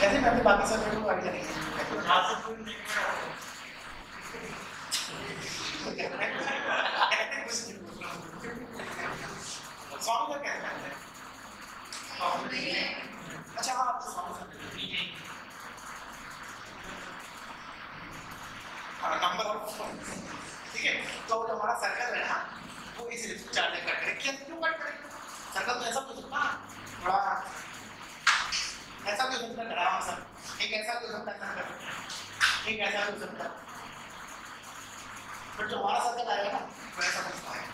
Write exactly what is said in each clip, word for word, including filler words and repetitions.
कैसे मैं अपने बाकी सब्जेक्ट को आगे करेंगे सॉल्व क्या कहते हैं? अच्छा हाँ आपको सॉल्व नंबर ऑफ, ठीक है। तो जो हमारा सर्कल है ना वो इस चार्ट में कट करें। क्या क्यों कट करें? सर्कल तो ऐसा कुछ ना थोड़ा ऐसा भी हो सकता है, आराम से एक ऐसा भी हो सकता है, एक ऐसा भी हो सकता है, बट जो हमारा सर्कल आएगा ना वो ऐसा कुछ आएगा।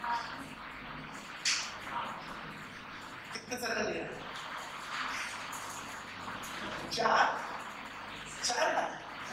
कितने सर्कल ले रहे हैं? चार चार ना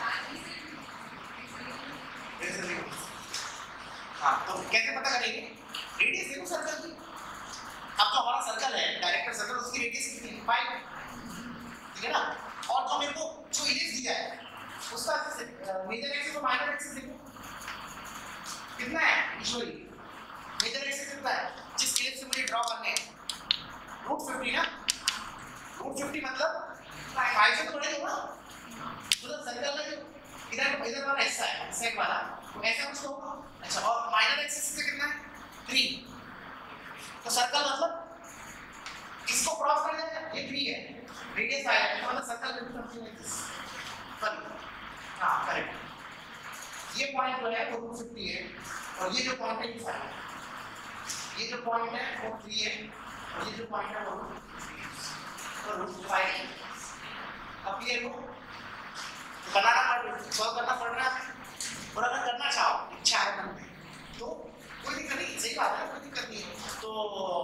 हाँ, तो कैसे पता करेंगे? रेडियस देखो सर्कल की। अब जो हमारा सर्कल है डायरेक्टर सर्कल, उसकी रेडियस कितनी है? फाइव, ठीक है ना। और जो मेरे को जो इलिप्स दिया है उसका मेजर एक्सिस और माइनर एक्सिस देखो कितना है। यूजुअली मेजर एक्सिस कितना है जिस इलिप्स से मुझे ड्रॉ करने हैं? रूट फिफ्टी ना। रूट फिफ्टी मतलब फाइव से तो बड़ा ही होगा। मतलब सर्कल में इधर इधर वाला हिस्सा है, सेक वाला, तो ऐसा कुछ होगा। अच्छा, और माइनर एक्सिस से कितना है? थ्री। तो सर्कल मतलब इसको क्रॉस कर जाएगा, ये थ्री है, रेडियस आएगा, मतलब circle will be something like this. हां करेक्ट। ये पॉइंट जो है वो रूट फिफ्टी है और ये जो पॉइंट है ये फाइव है। ये जो पॉइंट है वो थ्री है और ये जो पॉइंट है वो रूट फाइव है। अब ये को बनाना पड़ सॉल्व करना पड़ रहा है, और अगर करना चाहो इच्छा है मन में तो कोई दिक्कत नहीं, सही बात है, कोई दिक्कत नहीं है। तो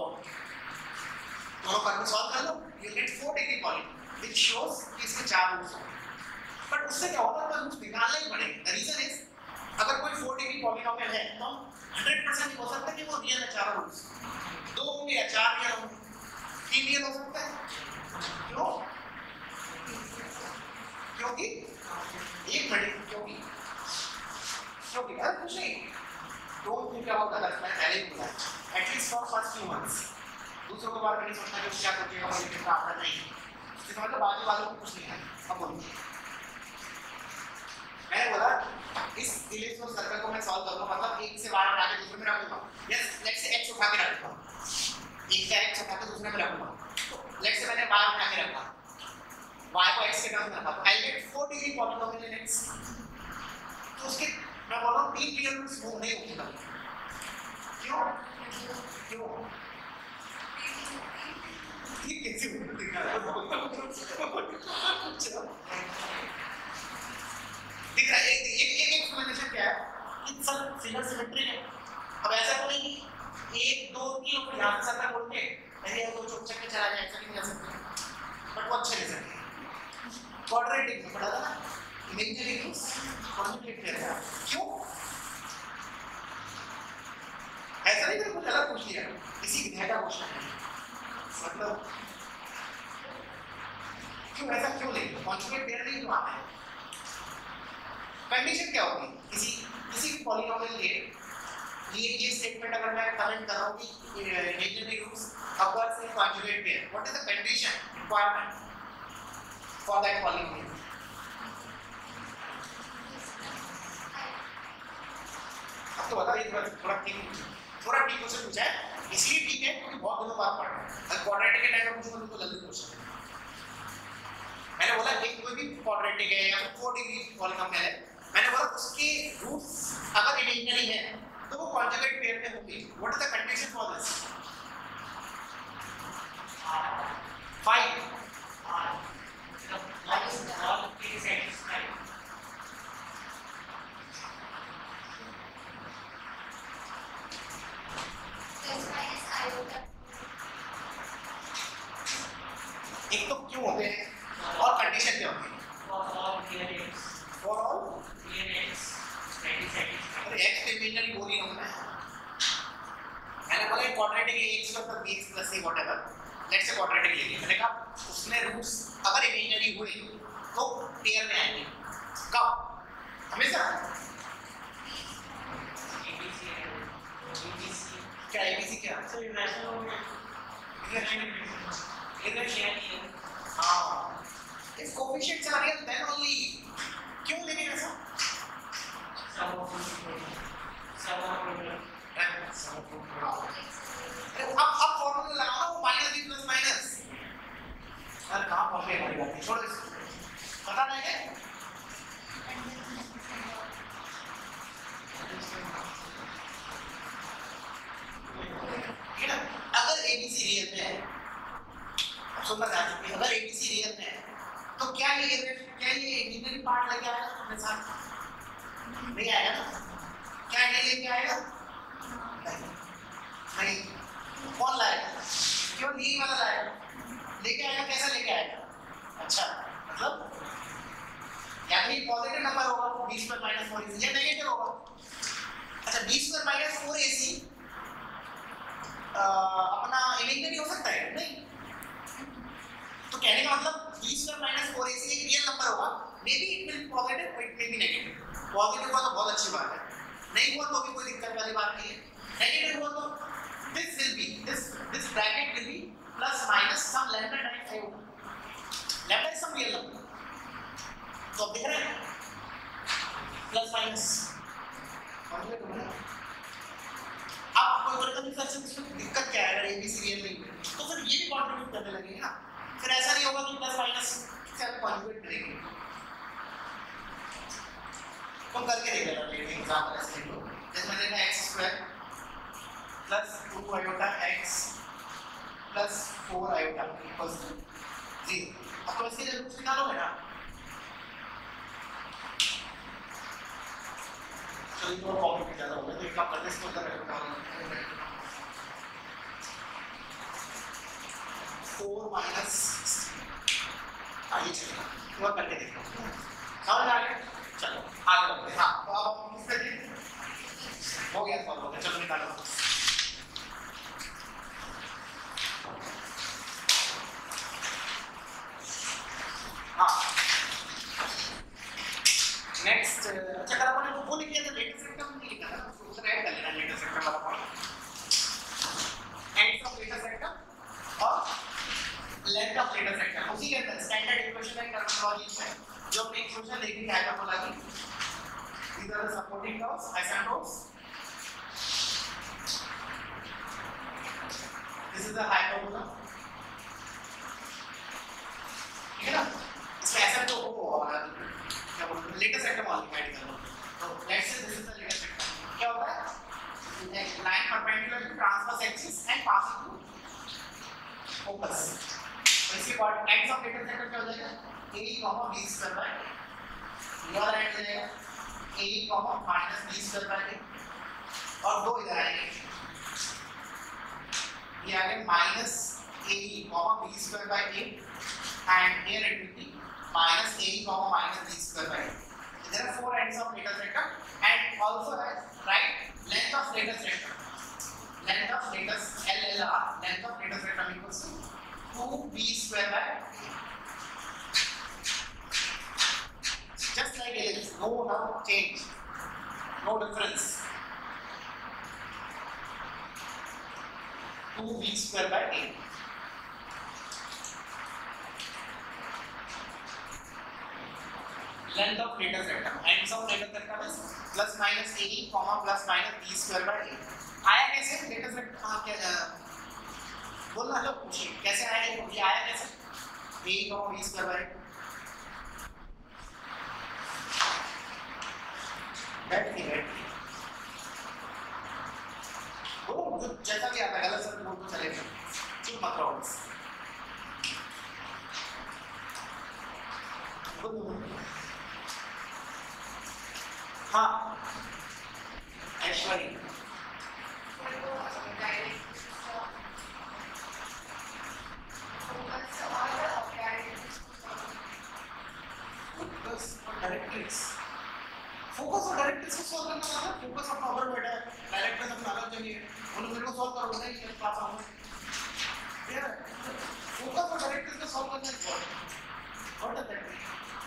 दोनों कर सॉल्व कर लो, you get four degree polynomial which shows कि इसके चार रूट्स हैं। बट उससे क्या होता है, रूट्स निकालना ही पड़ेगा। द रीजन इज अगर कोई फोर डिग्री पॉलिनॉमियल है तो हंड्रेड परसेंट हो सकता है कि वो रियल है चारों रूट्स, दो होंगे या चार रियल होंगे, तीन रियल हो सकता है। क्यों? क्योंकि एक मिनट, क्योंकि क्योंकि यार कुछ नहीं, डोंट थिंक अबाउट दैट, मैं पहले ही बोला at least for first few months. दूसरों के बारे में नहीं सोचना कि क्या सोचेगा मुझे कितना आता नहीं, इसका मतलब बाजू वालों को कुछ नहीं है। अब बोलिए, मैंने बोला इस इलिप्स और सर्कल को मैं सॉल्व करूंगा, मतलब एक से बाहर उठा के दूसरे में रखूंगा। यस, लेट्स से एक्स उठा के रखूंगा, एक से एक्स उठा के दूसरे में रखूंगा। तो लेट्स से मैंने y उठा के रखा, y को x के टर्म में रखा, तो I get four degree polynomial in x। तो उसके मैं बोल रहा हूं तीन रियल रूट्स वो नहीं होंगे। क्यों? क्यों? ठीक कैसे दिखा रहा है? दिख रहा है एक एक एक एक्सप्लेनेशन क्या है कि सब फिगर सिमेट्री है। अब ऐसा तो नहीं एक दो तीन ऊपर यहां से सर्कल बोल के अरे ये दो चौक चक्के चला जाए, ऐसा नहीं कर सकते, बट वो अच्छे नहीं सकते। क्वाड्रेटिक में पढ़ा था ना, इमेजिनरी रूट्स कॉन्जुगेट करेगा। क्यों? ऐसा नहीं कि कुछ अलग पूछ लिया, इसी विधा का क्वेश्चन है, मतलब क्यों ऐसा क्यों नहीं? कॉन्जुगेट पेयर नहीं क्यों आता है? कंडीशन क्या होगी किसी किसी भी पॉलिनॉमियल के लिए? ये स्टेटमेंट अगर मैं कमेंट कर रहा हूं कि imaginary roots occurs in conjugate pair, what is the condition requirement for that polynomial? अब तो बता, ये थोड़ा ठीक थोड़ा ठीक क्वेश्चन पूछा है, इसलिए ठीक है क्योंकि बहुत दिनों बाद पढ़ रहा हूं। अगर क्वाड्रेटिक के टाइम में पूछूंगा तो जल्दी क्वेश्चन है। मैंने बोला एक कोई भी क्वाड्रेटिक है या फिर फोर डिग्री पॉलिनॉमियल है, मैंने बोला उसके रूट्स अगर इमेजिनरी है तो वो कॉन्जुगेट पेयर में होंगे। What is the condition for this? Five एक तो क्यों होते हैं और कंडीशन क्या होती है? फॉर ऑल अरे एक्स इमेजिनरी बोल ही हूं मैं। मैंने बोला एक क्वाड्रेटिक है, x मतलब bx plus c whatever, let's say quadratic ले लिया। मैंने कहा उसमें रूट्स अगर इमेजिनरी हुए तो पेयर में आएंगे। कब? हमेशा। क्या एबीसी क्या? सर इरेशनल हो गया। इरेशनल हाँ, इसको छोड़ो इसको, पता नहीं क्या ठीक है ना। अगर एबीसी रियल में है, सुनना ध्यान से, अगर एबीसी रियल में है तो क्या ये क्या ये इमेजिनरी पार्ट लेके आएगा अपने साथ? नहीं आएगा ना। क्या ये लेके आएगा? नहीं। कौन लाएगा? केवल यही वाला लाएगा। लेके आएगा, कैसा लेके आएगा? अच्छा, मतलब या तो ये पॉजिटिव नंबर होगा B square minus four AC, या नेगेटिव होगा। अच्छा, B square minus four AC अपना इमेजिनरी हो सकता है नहीं? तो कहने का मतलब B square minus four AC एक रियल नंबर होगा, maybe it will positive, it may be negative. Positive हुआ तो बहुत अच्छी बात है, नहीं हुआ तो भी कोई दिक्कत वाली बात नहीं है। नेगेटिव हुआ तो this will be this this bracket will be plus minus some lambda times iota. Lambda is some real number. तो अब दिख रहा है प्लस माइनस कॉन्जुगेट हो गया। अब कोई बोलेगा कि सर इसमें दिक्कत क्या है अगर एबीसी रियल नहीं है तो फिर ये भी कंट्रीब्यूट करने लगेंगे ना। फिर ऐसा नहीं होगा कि प्लस माइनस से हम कॉन्जुगेट करेंगे। तो करके देख लेना लेकिन एग्जांपल ऐसे लो, जैसे मैंने लिखा x square plus two iota x plus four iota equals to zero. अब तो इसके लिए रूट्स निकालोगे ना। चलिए थोड़ा कॉम्प्लिकेट ज़्यादा हो गया तो एक काम करते हैं, इसको अंदर रखो। फोर माइनस आइए चलिए थोड़ा करके देखो, समझ आ गया? चलो आगे बढ़ते हैं। हाँ, तो अब इस पे हो गया सॉल्व हो गया। चलो निकालो। हाँ, नेक्स्ट अच्छा कर अपन ने वो लिख लिया था, लेटेस्ट सेक्टर नहीं लिखा था, उसको उधर ऐड कर लेना लेटेस्ट सेक्टर वाला point. End of latest sector और लेंथ ऑफ लेटेस्ट सेक्टर उसी के अंदर स्टैंडर्ड इक्वेशन है टर्मिनोलॉजी में जो अपने इक्वेशन देखी है हाइपरबोला की। These are the supporting curves, asymptotes. This is the hyperbola. ठीक है ना? इसमें asymptote को और क्या बोलते हैं लेटेस्ट सेक्टर मान लिखा है इधर। तो let's say this is the latest sector. क्या होता है? Line perpendicular to transverse axis and passing through focus. तो इसके बाद ends of latest sector क्या हो जाएगा? A comma B square by यह एंड हो जाएगा a comma minus b square by a और दो इधर आएंगे, ये आ गया minus a comma b square by a and here it will be minus a comma minus b square by a. There are four ends of latest sector and also right length of latest sector. Length of latest L L R length of latest sector equals to two b square by just like ellipse, no no change, no difference. two b square by a. Length of latest sector, ends of latest sector is plus minus a comma plus minus b square by a. आया कैसे latest sector? हाँ क्या बोलना जो पूछिए कैसे आया ये आया कैसे? a comma b square by बैठ नहीं बैठ वो जो जैसा भी आता है गलत सब बोल तो चलेगा, चुप मत रहो बस। हाँ ऐश्वर्य डायरेक्ट्रिक्स फोकस और डायरेक्ट्रिक्स को सॉल्व करना है। फोकस अपना ऊपर बैठा है, डायरेक्ट्रिक्स अपना अलग जगह है, उन दोनों को सॉल्व करो नहीं ये क्लास आऊंगा यार। फोकस और डायरेक्ट्रिक्स को सॉल्व करना है व्हाट इज दैट?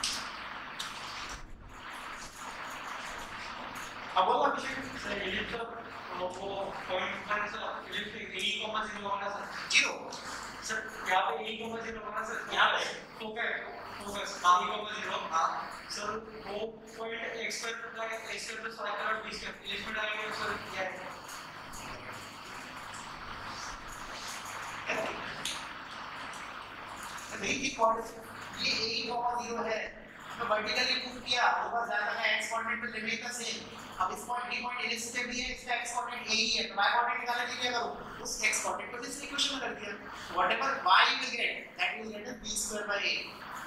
अब बोलो अभिषेक सर इलिप्स वो पॉइंट पर sir ellipse a comma zero होगा सर जीरो सर यहां पे a कॉमा जीरो होगा सर यहां पे focus focus a comma zero. हां सर वो पॉइंट x पर का x पर प्लस y का b स्क्वायर इलिप्स में डालेंगे सर क्या है? नहीं थी कोऑर्डिनेट ये a कॉमा ज़ीरो है तो वर्टिकली मूव किया ऊपर जाता है x कोऑर्डिनेट पे लिमिट का सेम अब इस पॉइंट b पॉइंट इलिप्स पे भी है इसका x कोऑर्डिनेट a ही है तो y कोऑर्डिनेट निकालने के लिए क्या करूं उस x कोऑर्डिनेट को इस इक्वेशन में कर दिया whatever y you will get that you will get as b square by a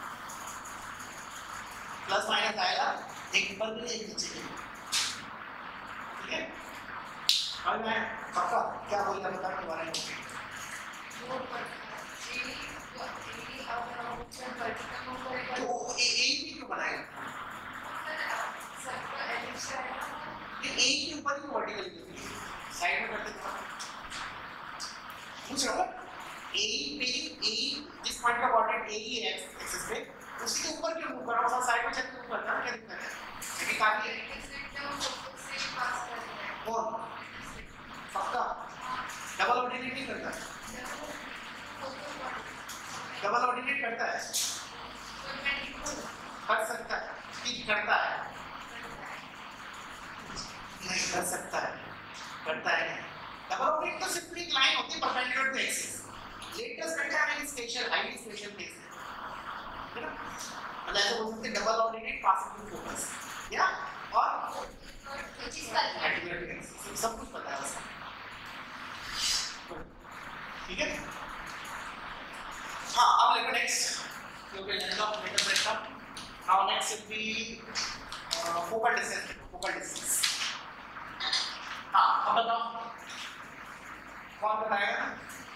plus minus आएगा एक ऊपर भी एक नीचे भी ठीक है अब मैं पक्का क्या बोल रहा बता के बारे में वो पर ए ए और ऑप्शन वर्टिकल मूव करेगा तो ए ए भी क्यों बनाएगा सबका एलिप्स है ये ए के ऊपर ही वर्टिकल साइड में करते हैं पूछ रहा हूं ए पे ए जिस पॉइंट का कोऑर्डिनेट ए ही है एक्सिस पे उसके ऊपर क्यों मूव कर रहा हूं साइड में चेक मूव करना क्या दिक्कत है ये काफी है से पास कर रहा है और पक्का डबल ऑर्डिनेट नहीं करता डबल ऑर्डिनेट करता है कर सकता है कि करता है नहीं कर सकता है करता है डबल ऑर्डिनेट तो सिर्फ एक लाइन होती है परपेंडिकुलर टू एक्सिस लेटेस्ट करता है स्पेशल हाईली स्पेशल केस है ना मतलब ऐसे बोल सकते हैं double ordinate passing to focus या और सब कुछ पता है उसका ठीक है हाँ अब लेकर नेक्स्ट क्योंकि length of metal breakup now next will be focal distance focal distance हाँ अब बताओ कौन बताएगा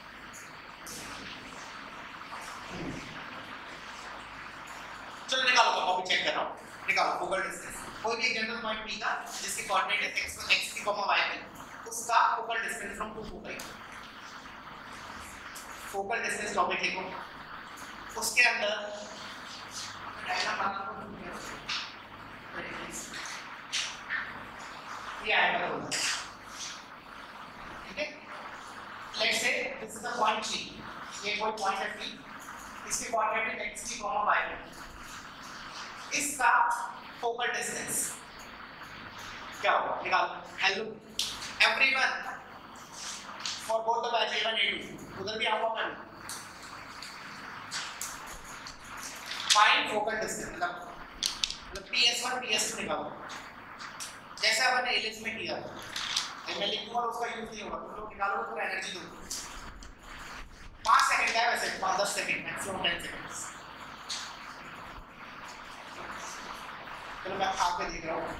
चलो निकालो तो कॉपी चेक कर रहा हूँ निकालो फोकल डिस्टेंस कोई भी जनरल पॉइंट पी का जिसके कोऑर्डिनेट है x x की कॉमा y में उसका focal distance from to focal focal distance topic लिखो उसके अंदर डायग्राम बना ये आएगा बोला ठीक है let's say this is the point C ये कोई पॉइंट है P इसके कोऑर्डिनेट है x की कॉमा y में इसका फोकल डिस्टेंस क्या होगा निकालो hello everyone for both the batch A one A two उधर भी आपको करना फाइंड फोकल डिस्टेंस मतलब मतलब P S one P S two निकालो जैसे आपने एलिप्स में किया मैं लिखूंगा उसका यूज नहीं होगा तुम लोग निकालो तो एनर्जी दो पाँच सेकंड है वैसे पाँच दस सेकंड मैक्सिमम टेन सेकंड्स चलो मैं आगे देख रहा हूँ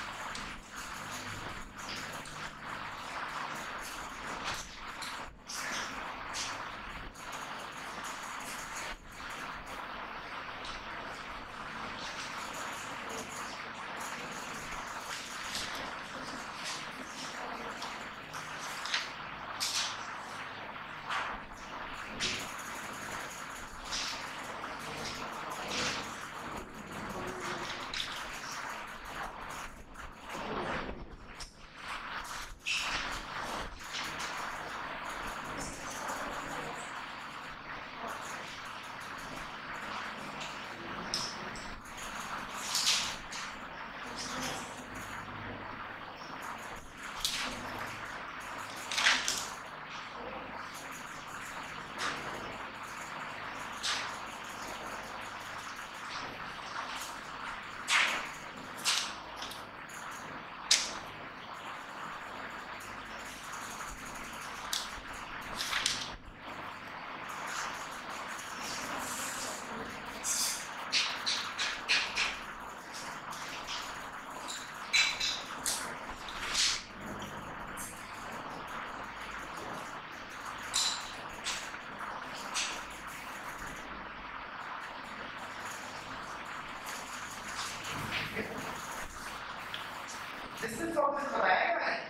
डिस्टेंस ऑब्जेक्ट बताया क्या है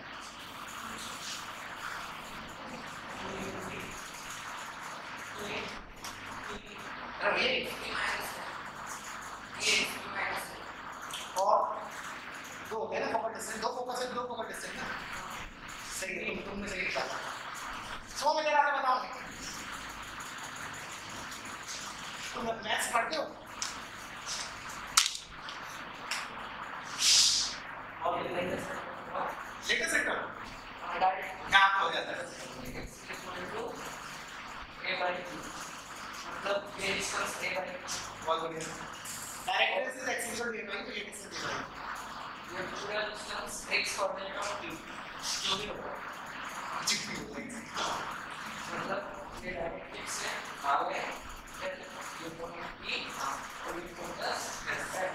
और ये ये और दो हो गया ना फोकल डिस्टेंस दो फोकस है दो फोकल डिस्टेंस ना सही है तुमने सही कहा सो मैं जरा से बताऊं तुम मैथ्स पढ़ते हो लेटेस्ट सेक्टर यहाँ पे हो जाता है मतलब ये डिस्टेंस a by बहुत बढ़िया direct is x equal to a by तो ये डिस्टेंस a बाई ये पूरा distance x coordinate of t जो भी होगा कुछ भी हो जाएगा मतलब ये डायरेक्ट x से आगे फिर ये पॉइंट p और ये फोकस है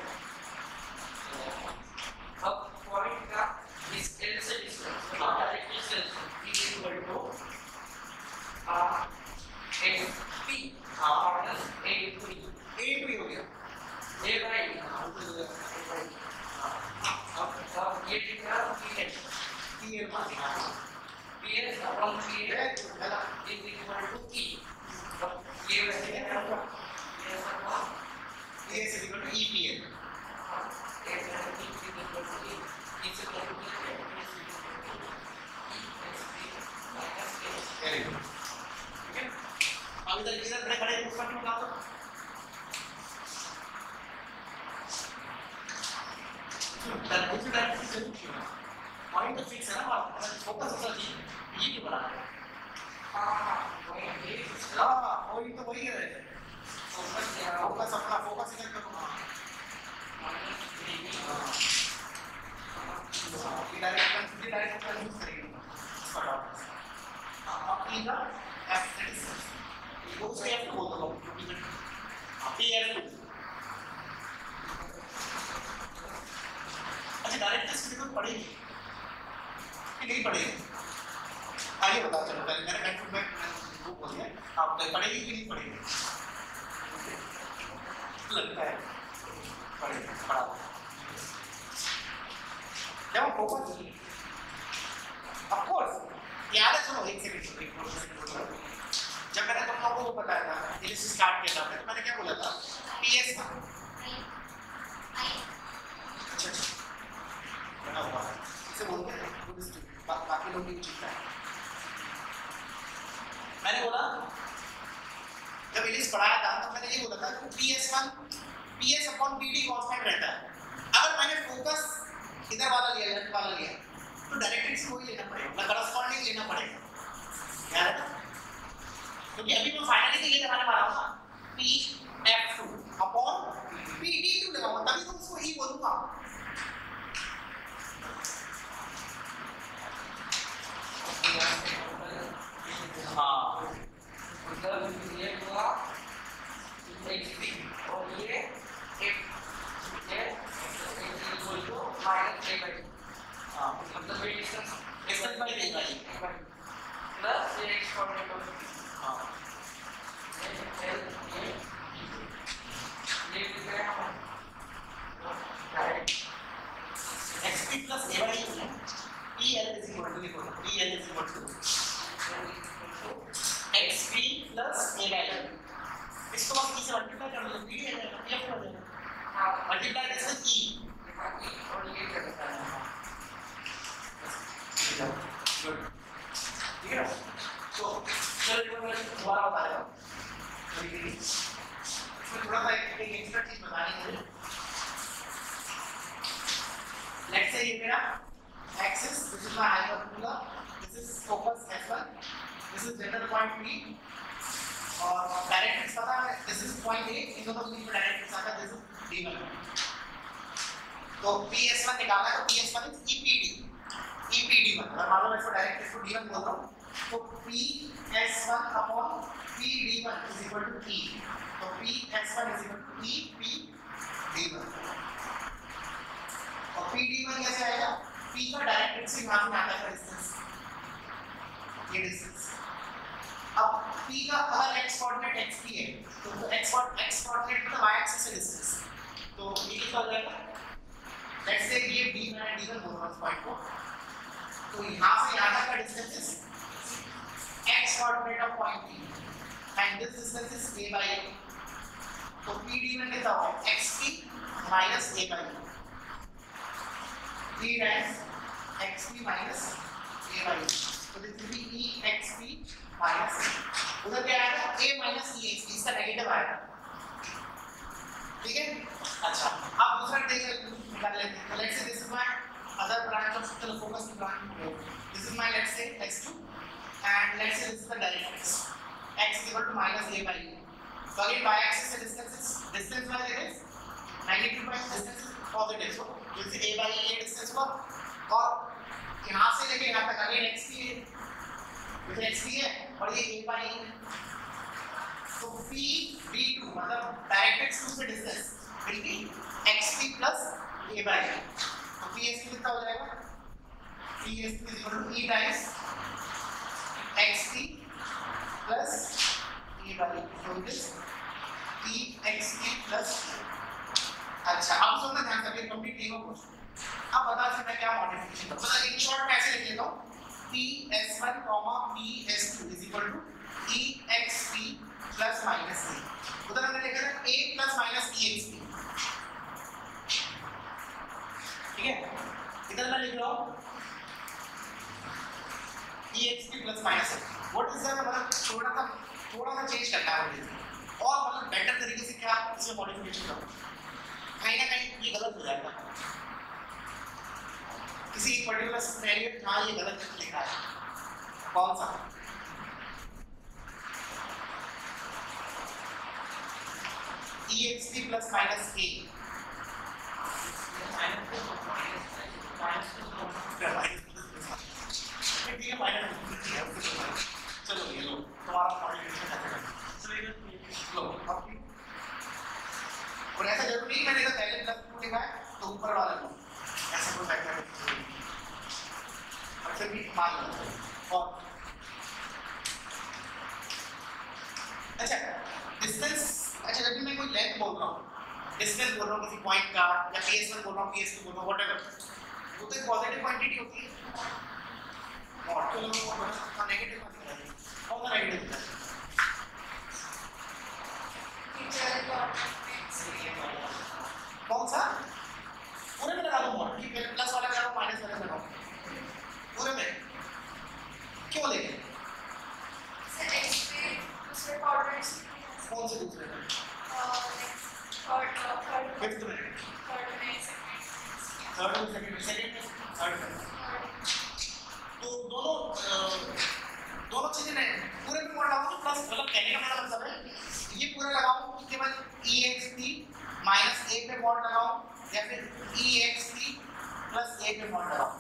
अब पॉइंट का इस l से डिस्टेंस मतलब डायरेक्ट x से p इक्वल टू आ x p minus a p a भी हो गया a by अब अब ये कितना p है p a मान p is upon p है तो पहला is equal to e अब ये वैसे है ना ये सब a is equal to e p n very good ठीक है अब इधर इधर खड़े खड़े उसका क्यों निकाल दो तरबूज का पॉइंट तो फिक्स है ना बात फोकस होता जी ये क्यों बना है हां पॉइंट तो वही है फोकस फोकस अपना फोकस इधर करो ये डायरेक्ट ये डायरेक्ट का यूज करेंगे फटाफट अब इधर एस्थेटिक्स वो से आप बोल दो आप ये एफ अच्छा डायरेक्ट टेस्ट में पढ़ेगी कि नहीं पढ़ेगी आइए बता चलो पहले मेरा कंफ्यूज में वो बोल दिया आप पढ़ेगी कि नहीं पढ़ेगी लगता है पढ़ेगी पढ़ा जब फोकस ऑफ कोर्स याद है सुनो एक सेकंड एक सेकंड जब मैंने तुम लोगों को बताया था इलिस स्टार्ट किया था तो मैंने क्या बोला था पीएस था अच्छा अच्छा बना हुआ है इसे बोलते हैं गुड स्टूडेंट बाकी लोग नहीं चीखता है मैंने बोला जब इलिस पढ़ाया था तो मैंने ये बोला था कि P S one P S upon P D constant रहता है अगर मैंने फोकस इधर वाला लिया लेफ्ट वाला लिया तो डायरेक्ट्रिक्स को ही लेना पड़ेगा ना करस्पॉन्डिंग लेना पड़ेगा याद है क्योंकि अभी मैं फाइनली के लिए लगाने वाला हूं ना P F two upon P D two लगाऊंगा तभी तो उसको ई बोलूंगा हाँ मतलब ये हुआ xp और ये f ये equal to minus a by हाँ मतलब ये distance distance by a by plus ये x कोऑर्डिनेट ऑफ हाँ l ये ये लिख रहे हैं हम direct xp plus a by p l is equal to लिखो p l is equal to xp plus a by इसको बस किसी मल्टीप्लाई कर लो p है ना p हो जाएगा हां मल्टीप्लाई दिस इज e और ये क्या करता है गुड ठीक है तो चलो एक बार दोबारा बता रहा हूं इसमें थोड़ा सा एक एक्स्ट्रा चीज बतानी है मुझे लेट्स से ये मेरा axis this is my hyperbola this is focus F one this is general point P और डायरेक्ट्रिक्स पता है दिस इज पॉइंट A इन दोनों के बीच में डायरेक्ट्रिक्स आता है दिस इज D वन तो P S वन निकालना है तो P S one is E P D E P D one अगर मान लो मैं इसको डायरेक्ट्रिक्स को D वन बोलता हूं तो P S one upon P D one is equal to E तो P S one is equal to E P D one और P D वन कैसे आएगा P का डायरेक्ट्रिक्स से यहां से आता है डिस्टेंस ये डिस्टेंस अब P का अगर x कोऑर्डिनेट xp है तो x x कोऑर्डिनेट मतलब y एक्सिस से डिस्टेंस तो ये कितना हो जाएगा लेट्स से ये d मैंने d वन बोल रहा हूं इस पॉइंट को तो यहां से यहां तक का distance is x coordinate of point P and this distance is a by a तो P d वन कितना होगा xp minus a by p times xp minus a by तो this will be e xp minus उधर क्या आएगा a minus e xp इसका negative आएगा ठीक है अच्छा अब दूसरा देख निकाल लेते हैं let's say this is my other branch of चलो फोकस की branch this is my let's say x two and let's say this is the directrix x equal to minus a by e So again y axis से distance is distance by it is magnitude by distance is positive. So जैसे a by a distance हुआ और यहाँ से लेके यहाँ तक again x p है, तो x p है और ये a by a है. So p b two मतलब directed to the distance will be xp plus a by a. तो p s कितना हो जाएगा? p s is equal to e times xp plus a by a. So it is e xp plus. अच्छा अब सुनना ध्यान से, complete नहीं होगा कुछ. अब बता सकते हैं क्या मॉडिफिकेशन करूं. मतलब इन शॉर्ट कैसे लिख लेता हूं? p s one p s two is equal to e xp plus minus a. उधर हमने लिखा था a plus minus exp. ठीक है, इधर मैं लिख रहा हूँ exp plus minus a. What is that? मतलब थोड़ा सा थोड़ा सा चेंज करना है मुझे और मतलब बेटर तरीके से क्या इसमें मॉडिफिकेशन करूँ. कहीं ना कहीं ये गलत हो जाएगा किसी एक पर्टिकुलर सिनेरियो में. हाँ ये गलत लिखा है. कौन सा? exp plus minus a. चलो ये लो तुम्हारा मॉडिफिकेशन ऐसे लो. अब और ऐसा जरूरी नहीं मैंने पहले प्लस टू लिखा है तो ऊपर वाला लो, ऐसा कोई फैक्टर नहीं. अब फिर भी मान लो. और अच्छा डिस्टेंस, अच्छा जब भी मैं कोई लेंथ बोल रहा हूँ, डिस्टेंस बोल रहा हूँ किसी पॉइंट का या p s one बोल रहा हूँ p s two बोल रहा हूँ व्हाटएवर, वो तो एक पॉजिटिव क्वांटिटी होती है. और तो लोगों को बड़ा नेगेटिव मत कराइए. कौन सा नेगेटिव होता है? कौन सा? पूरे में लगा दो मॉड कि प्लस वाला लगाओ माइनस वाला लगाओ पूरे में. क्यों लेंगे? कौन से दूसरे में? फिफ्थ में, थर्ड में, सेकंड में, सेकंड में, थर्ड में. तो दोनों दोनों चीजें नहीं पूरे में मॉड लगाओ. प्लस मतलब कहने का मेरा मतलब है ये पूरा लगाओ कि केवल exp माइनस a पे मॉड लगाओ या फिर exp प्लस a पे मॉड लगाओ.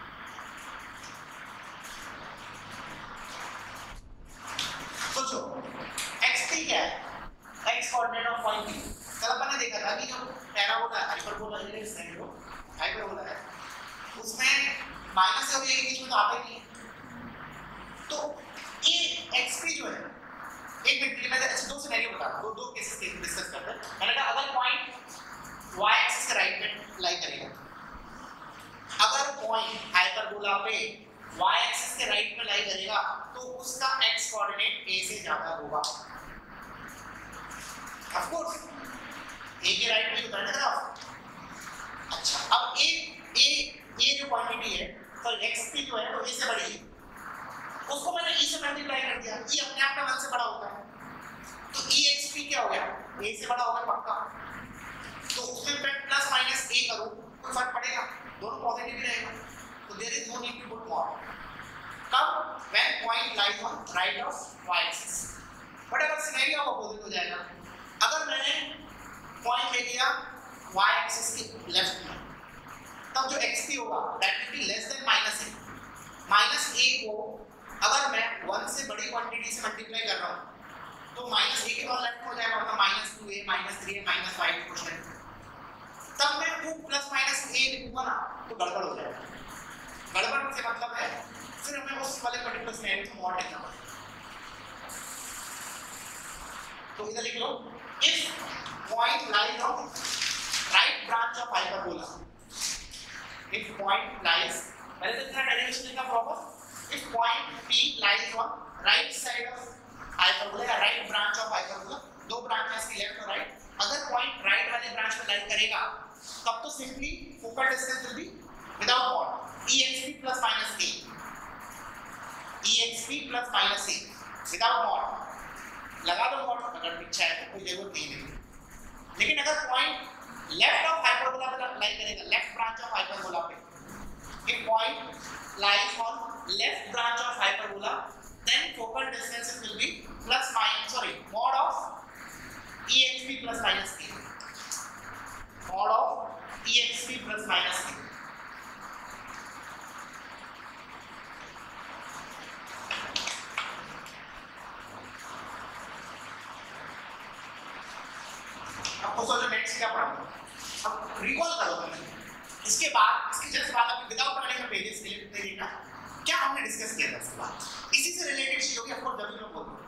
सोचो xt क्या है? x coordinate of point p. कल अपन ने देखा था कि जो पैराबोला हाइपरबोला है सेंट्रो हाइपरबोला है उसमें माइनस और a के बीच में तो आते नहीं. तो ये xp जो है एक मिनट के लिए मैं दो सिनेरियो बता रहा हूं, दो दो केसेस डिस्कस करते हैं. मैंने कहा अगर पॉइंट y एक्सिस के राइट में लाई करेगा, अगर पॉइंट हाइपरबोला पे y एक्सिस के राइट में लाई करेगा तो उसका x कोऑर्डिनेट a से ज्यादा होगा. ऑफ कोर्स a के राइट में तो करना था. अच्छा अब a a a जो क्वांटिटी है सॉरी xp जो है वो a से बड़ी है, उसको मैंने e से मल्टीप्लाई कर दिया. e अपने आप में वन से बड़ा होता है तो exp क्या हो गया? a से बड़ा होगा पक्का. तो उसमें मैं प्लस माइनस a करूं तो फर्क पड़ेगा, दोनों पॉजिटिव ही रहेगा. तो there is no need to put mod. कब? When point lies on right of y axis. But अगर सिनेरियो अपोजिट हो जाएगा, अगर मैंने पॉइंट ले लिया y एक्सिस के लेफ्ट में तब जो xp होगा that will be less than minus a. Minus a को अगर मैं वन से बड़ी क्वांटिटी से मल्टीप्लाई कर रहा हूं तो माइनस a के बाद लेफ्ट हो जाएगा मतलब minus two a minus three a minus five कुछ नहीं. तब मैं टू प्लस माइनस a लिखूंगा ना तो गड़बड़ हो जाएगा. गड़बड़ से मतलब है फिर हमें उस वाले पर्टिकुलर सिनेरियो में मॉड लिखना पड़ेगा. तो इधर लिख लो if point lies on right branch of hyperbola. If point lies पहले तो इतना डेरिवेशन लिखा proper. If point P lies on right side of hyperbola या right branch of hyperbola, दो ब्रांचेस की लेफ्ट और राइट, अगर पॉइंट राइट वाले ब्रांच में लाई करेगा तब तो simply focal distance will be without mod exp plus minus a. exp plus minus a without mod. लगा दो मॉड अगर इच्छा है तो कोई जरूरत नहीं है. लेकिन अगर पॉइंट लेफ्ट ऑफ हाइपरबोला पे लाई करेगा, लेफ्ट ब्रांच ऑफ हाइपरबोला पे, if point lies on left branch of hyperbola then focal distances will be plus minus sorry mod of exp plus minus p, mod of exp plus minus p. आपको सोचो next क्या पढ़ा, अब recall करो तुम। इसके बाद इसके जस्ट बाद आप विदाउट टर्निंग में पेजेस डिलीट देखना क्या हमने डिस्कस किया था। इसके बाद इसी से रिलेटेड चीजों की आपको डब्ल्यू में बोलूं।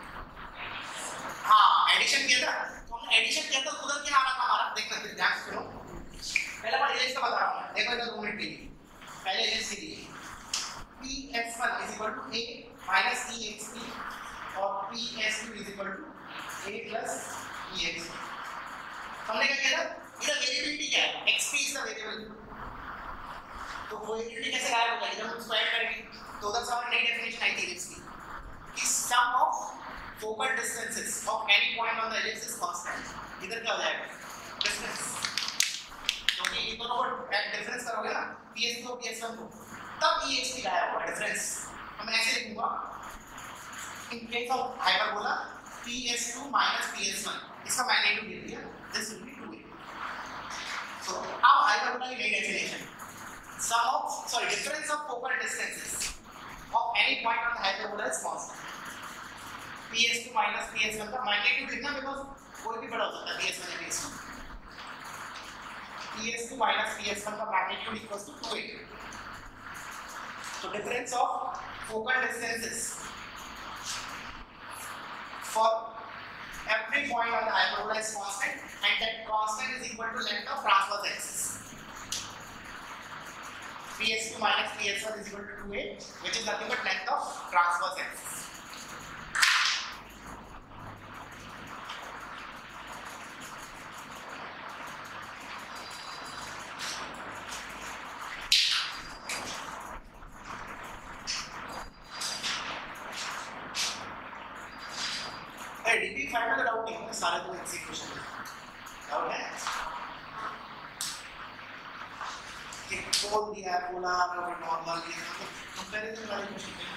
हाँ एडिशन किया था, तो हमने एडिशन किया था उधर क्या आ रहा था हमारा, देखना फिर ध्यान से सुनो। पहला बार एलिस का बता रहा हूं, देखो इधर दो मिनट के लिए पहले एलिस के लिए p x one is equal to a minus e x p और p s two is equal to a plus e x two। हमने क्या किया था, इधर वेरिएबिलिटी क्या है, xp इज द वेरिएबल, तो वेरिएबिलिटी कैसे गायब हो जाएगी जब हम इसको ऐड करेंगे। तो उधर से हमारी नई डेफिनेशन आई थी एलिप्स की कि sum of focal distances of any point on the ellipse is constant. इधर क्या हो जाएगा, डिस्टेंस, क्योंकि इन दोनों को डिफरेंस करोगे ना p s two और p s one को, तब e x p गायब होगा डिफरेंस। तो मैं ऐसे लिखूंगा in place of hyperbola p s two minus p s one, इसका मैग्नीट्यूड दे दिया, this will be two a। so now hyperbola की नई definition, sum of sorry difference of focal distances of any point on the hyperbola is constant। p s two minus p s one का magnitude लिखना because कोई भी बड़ा हो सकता है p s one या p s two। p s two minus p s one का magnitude equals to two a। so difference of focal distances for every point on the hyperbola is constant and that constant is equal to length of transverse axis। p s two minus p s one is equal to two a, which is nothing but length of transverse axis। DP five में doubt नहीं है, सारे तो ऐसे question है। Doubt है कि कौन दिया है, पोलर और नॉर्मल, ये कंपैरिजन वाले क्वेश्चन है।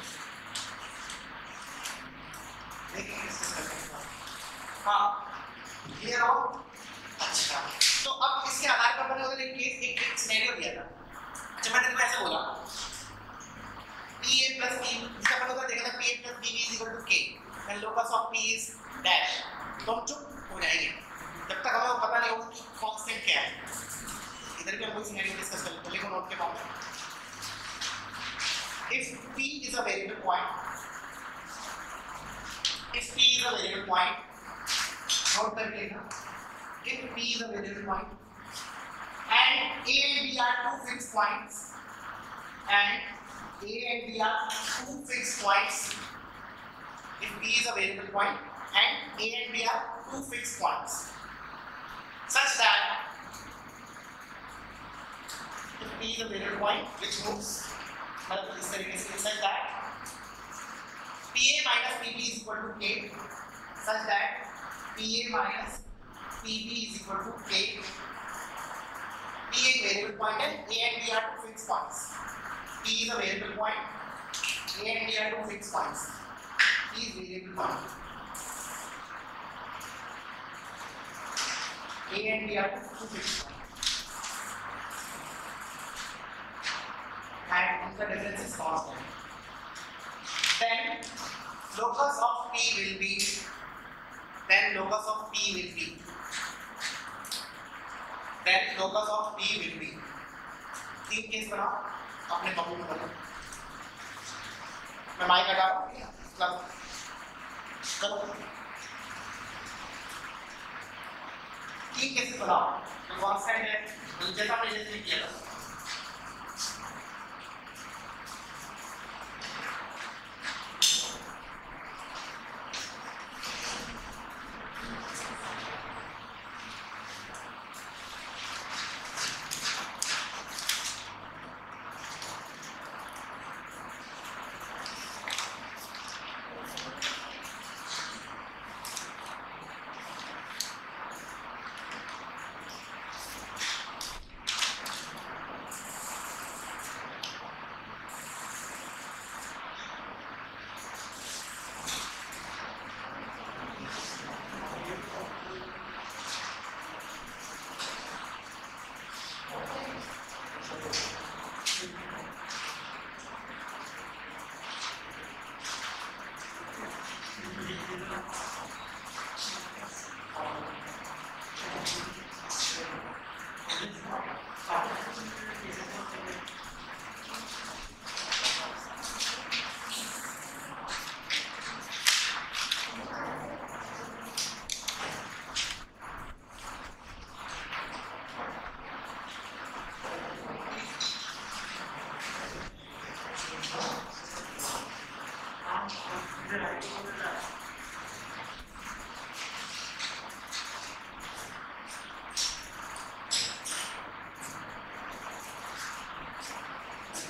देखिए डिस्कस करते हैं। हाँ क्लियर हो, अच्छा तो अब इसके आधार पर मैंने उधर एक केस एक एक सिनेरियो दिया था। अच्छा मैंने तुम्हें ऐसे बोला pa plus b, जिसका मैंने उधर देखा था pa plus b is equal to k and locus of p is dash। तो हम चुप हो जाएंगे जब तक हमें पता नहीं होगा कि कांस्टेंट क्या है। इधर भी हम कोई सिनेरियो डिस्कस कर लेते हैं, लिखो नोट के फॉर्म में। if p is a variable point, if p is a variable point, note कर लेना, if p is a variable point and a and b are two fixed points and a and b are two fixed points, if p is a variable point and a and b are two fixed points such that if p is a variable point which moves मतलब इस तरीके से such that pa minus pb is equal to k such that pa minus pb is equal to k। p एक variable point है, a and b are two fixed points। p is a variable point, a and b are two fixed points। p is variable point, a and b are two fixed points and the difference is constant। then locus of p will be then locus of p will be then locus of p will be तीन case बनाओ अपने copy में बनाओ। मैं mic हटा मतलब करो तीन केसेस बनाओ तो कांस्टेंट है जैसा हमने जैसे किया था।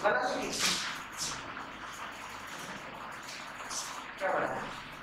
बना चाहिए क्या बना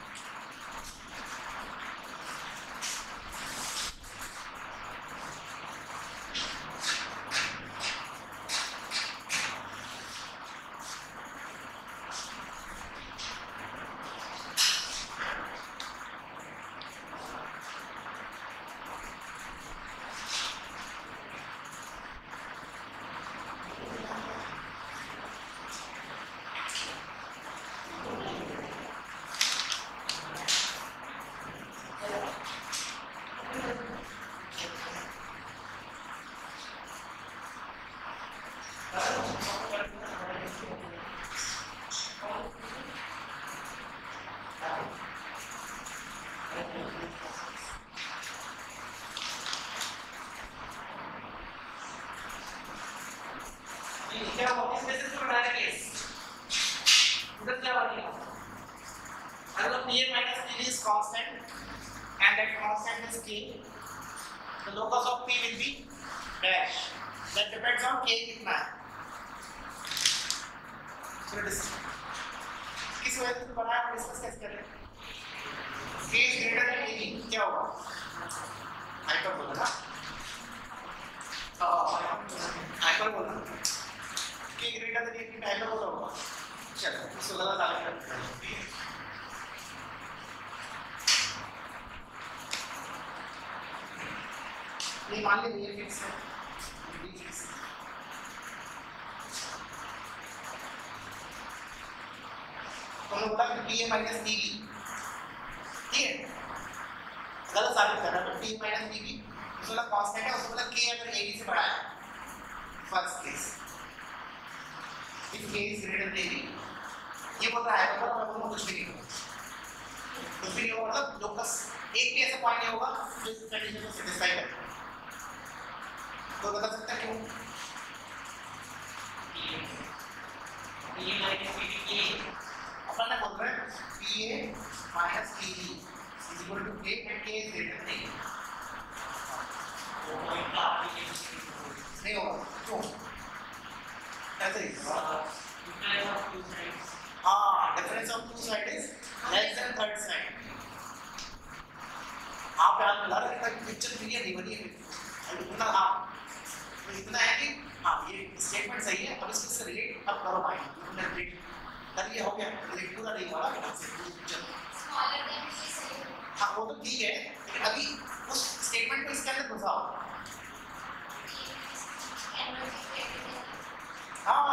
क्या होगा इस बेसिस पे बनाया केस उधर क्या बनेगा अगर p minus p is constant and that constant is k the locus of p will be dash that depends on k कितना है चलो किस वजह से बनाया हम डिस्कस कैसे करें k is greater than ab क्या होगा हाइपर बोला ना हाइपर बोला k greater than ab hyperbola होगा चलो इसको गलत आगे करते हैं ये मान लीजिए ये फिक्स है b फिक्स तो हमने बोला कि pa minus pb ठीक है गलत साबित कर रहा है p minus pb उसमें मतलब कांस्टेंट है उसमें मतलब k अगर ab से बड़ा है first case if k is greater than ab ये बोल रहा है मतलब मैं कुछ भी नहीं होगा कुछ भी नहीं होगा मतलब लोकस एक भी ऐसा पॉइंट नहीं होगा जो इस कंडीशन को सेटिस्फाई करे तो बता सकता है क्यों p minus pb k अपन ने बोल रहे हैं pa minus pb is equal to k and k is greater than ab वो पॉइंट का एप्लीकेशन नहीं होगा क्यों ऐसे ही डिफरेंस ऑफ टू साइड्स हाँ difference of two side is less than third side आप याद मिला रहे हैं पिक्चर क्लियर नहीं बनी है इतना आप तो इतना है कि हाँ ये स्टेटमेंट सही है अब इसको रिलेट अब करो भाई तुमने रिलेट कर ये हो गया रिलेट पूरा नहीं हुआ ना पिक्चर स्मॉलर देन b सही हाँ वो तो ठीक है लेकिन अभी उस स्टेटमेंट को इसके अंदर घुसाओ हाँ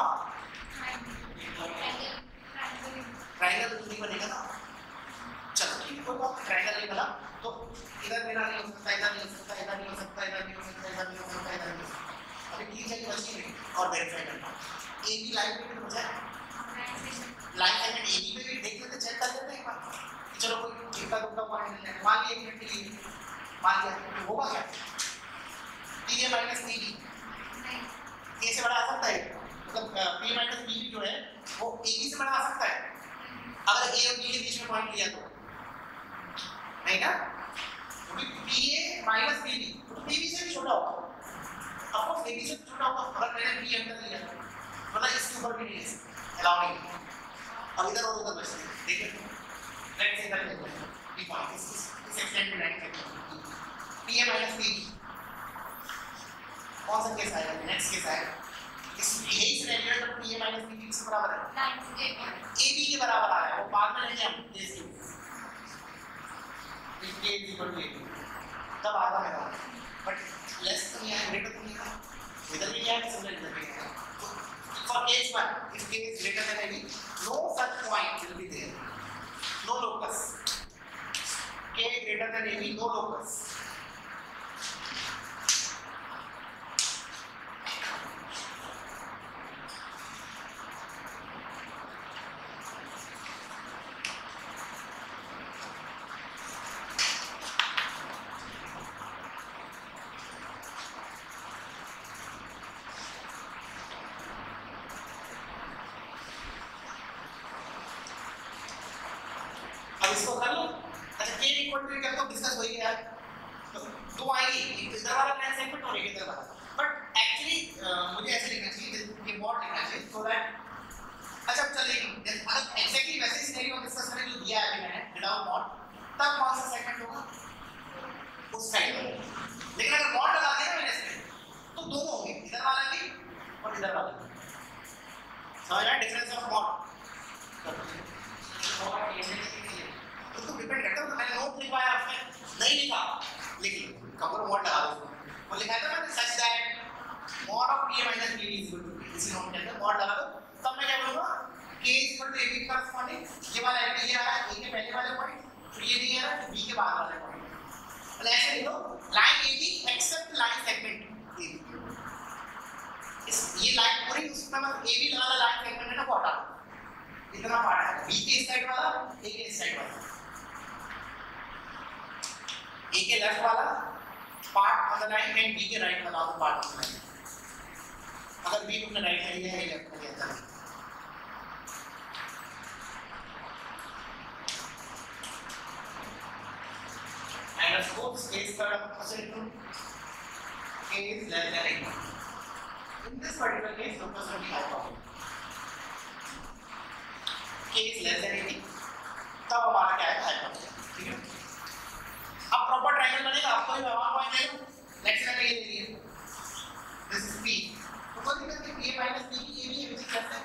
ट्रायंगल नहीं बनेगा ना चलो ठीक है कोई बात ट्रायंगल नहीं बना तो इधर मेरा नहीं हो सकता इधर नहीं हो सकता इधर नहीं हो सकता इधर नहीं हो सकता इधर नहीं हो सकता इधर नहीं हो सकता अभी ठीक है कि बची नहीं और वेरीफाई करना ए बी लाइन पे हो जाए लाइन सेगमेंट ए बी पे भी देख लेते चेक कर लेते हैं एक बार कि चलो कोई इनका दुक्का पॉइंट नहीं है मान लिया एक मिनट के लिए मान लिया होगा क्या p a minus pb a से बड़ा आ सकता है मतलब p minus pb जो है वो ab से बड़ा आ सकता है अगर a और b के बीच में पॉइंट लिया तो नहीं ना क्योंकि pa minus pb तो pb से भी छोटा होगा अब वो ab से छोटा होगा अगर मैंने p अंदर लिया मतलब इसके ऊपर भी नहीं ले सकते अलाउ नहीं अब इधर और उधर बचते हैं देखिए लेट्स से इधर लेते हैं p पॉइंट इस इस एक्सटेंड में लाइन करते हैं pa minus pb कौन सा केस आएगा नेक्स्ट केस आएगा इस यही सिनेरियो में pa minus pb किसके बराबर है लाइन से ab के बराबर आ रहा है वो बाद में लेंगे हम केस को if k is equal to ab तब आएगा मेरा बट लेस तो नहीं आएगा ग्रेटर तो नहीं आएगा इधर भी नहीं आएगा सिमिलर इधर भी नहीं आएगा for case one if k is greater than ab no such point will be there no locus k greater than ab no locus इसको कर लो अच्छा k इक्वल टू क्या तो डिस्कस हो गया तो दो आएगी इधर वाला लाइन सेगमेंट और एक इधर वाला बट एक्चुअली मुझे ऐसे लिखना चाहिए ये बोर्ड लिखना चाहिए थोड़ा होता है। अच्छा चलिए अगर एग्जैक्टली वैसे सिनेरियो डिस्कस करें जो दिया है अभी मैंने विदाउट मॉड, तब कौन सा सेगमेंट होगा? उस साइड वाला। लेकिन अगर मॉड लगा दिया ना मैंने इसमें तो दोनों होंगे, इधर वाला भी और इधर वाला भी। समझ रहे हैं डिफरेंस ऑफ मॉड? तो डिपेंड करता है। मैंने नोट लिखवाया उसमें नहीं लिखा, लेकिन कवर मॉड लगा दो और लिखा था मैंने such that mod of p minus b is equal to इसी नोट के अंदर मॉड लगा दो। तब मैं क्या बोलूंगा k is equal to ab corresponding ये वाला है, ये आ रहा है a के पहले वाले पॉइंट, फिर ये नहीं आ रहा है b के बाद वाले पॉइंट। मतलब ऐसे लिखो line ab except line segment ab। इस ये लाइन पूरी उसमें मतलब ab लगा ला लाइन सेगमेंट है ना, वो हटा दो। इतना पार्ट है b के इस साइड वाला, a के इस साइड वाला। A के लेफ्ट वाला part on the line and B के राइट वाला पार्ट ऑन द लाइन। अगर B तुमने राइट में लिया है या लेफ्ट में लिया है and of course space का opposite to K is less than equal. In this particular case focus on the hypothesis. K is less than eighty तब हमारा क्या है hypothesis। ठीक है, अब प्रॉपर ट्रायंगल बनेगा। आपको भी व्यवहार पॉइंट है लेट्स से ये लीजिए दिस इज p, तो कोई दिक्कत नहीं, a माइनस b की a भी विजिट करते हैं।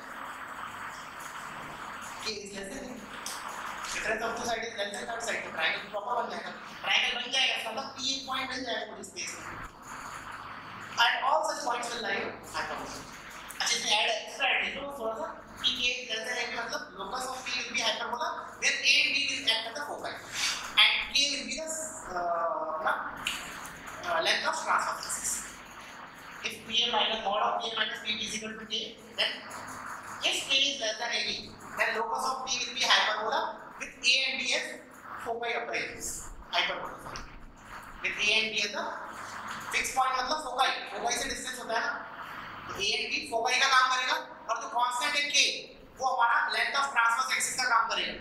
k is less than difference of two side is less than third side, तो ट्रायंगल प्रॉपर बन जाएगा। ट्रायंगल बन जाएगा इसका मतलब p एक पॉइंट मिल जाएगा पूरी स्पेस में and all such points will lie hyperbola. अच्छा इसमें ऐड एक्स्ट्रा ऐड है तो थोड़ा सा p k is less than a मतलब locus of p will be hyperbola where a and b will act as the focus and k will be the uh, uh, length of transverse axis. If p minus mod of p minus b is equal to k, then if k is less than ab, then locus of p will be hyperbola with a and b as foci of the axis. Hyperbola with a and b as the fixed point मतलब foci, foci से distance होता है ना, तो a and b foci का काम करेगा और जो constant है k वो हमारा length of transverse axis का काम करेगा।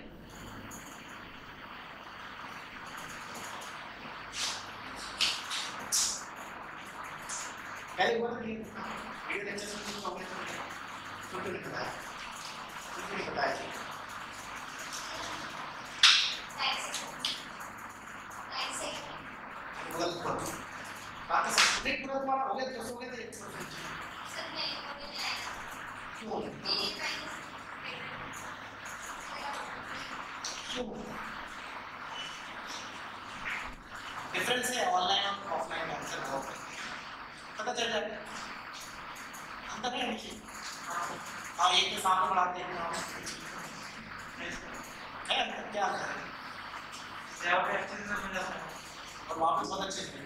पहले बोल रही वीडियो लेक्चर में कुछ हो गया तो तो नहीं पता कुछ नहीं पता है गूगल पर बाकी सब नहीं पूरा तुम्हारा हो गया तो हो गया तो सर नहीं हो गया क्यों क्यों डिफरेंस है ऑनलाइन और ऑफलाइन आंसर का पता चल जाएगा अंतर है मुझे और एक के सामने बढ़ाते हैं है क्या करें सेवा पे अच्छे से समझ आता है और वापस बहुत अच्छे से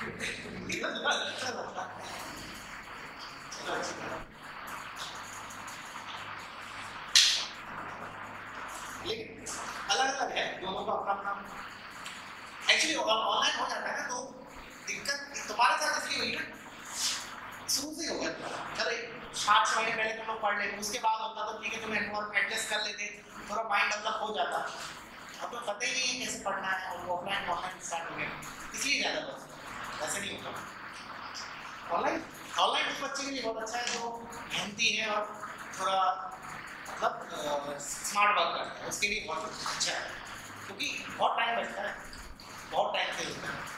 लेकिन अलग अलग है दोनों का अपना अपना। एक्चुअली ऑनलाइन हो जाता है ना तो दिक्कत तुम्हारे साथ इसलिए हुई ना शुरू से हो गया। चलो पाँच छः महीने पहले तुम लोग पढ़ लेते, उसके बाद होता तो ठीक है तुम्हें और एडजस्ट कर लेते, थोड़ा माइंड डेवलप हो जाता। अब तो पता ही नहीं है कैसे पढ़ना है और ऑफलाइन ऑनलाइन स्टार्ट हो गया इसलिए ज़्यादा बस ऐसे नहीं होता। ऑनलाइन ऑनलाइन उस बच्चे के लिए बहुत अच्छा है जो मेहनती है और थोड़ा मतलब स्मार्ट वर्क करता है, उसके लिए बहुत अच्छा है क्योंकि बहुत टाइम बचता है, बहुत टाइम से होता है।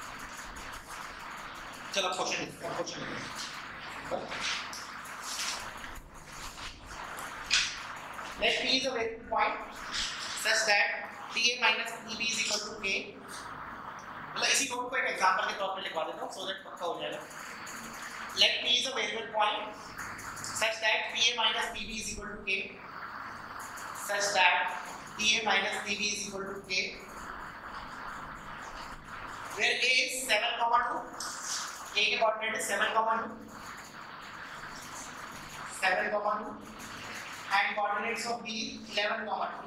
चलो question question let p is a variable point such that ta minus tb is equal to k। मतलब इसी नोट को एक एग्जांपल के तौर पे लिखवा देता हूँ सो दैट पक्का हो जाएगा। let p is a variable point such that pa minus tb is equal to k such that ta minus tb is equal to k where a is seven comma two, a के coordinate है seven comma two, seven comma two and coordinates of b eleven comma two।